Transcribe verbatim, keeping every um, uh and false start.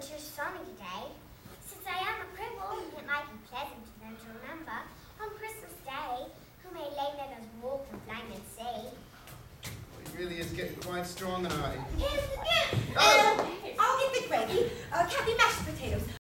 winter's sunny day. Since I am a cripple, it might be pleasant to them to remember on Christmas Day who may lay let us walk and flying and say. Well, he really is getting quite strong, Artie. Here's the gift. Oh! Um, I'll get the gravy, uh, Kathy mashed potatoes.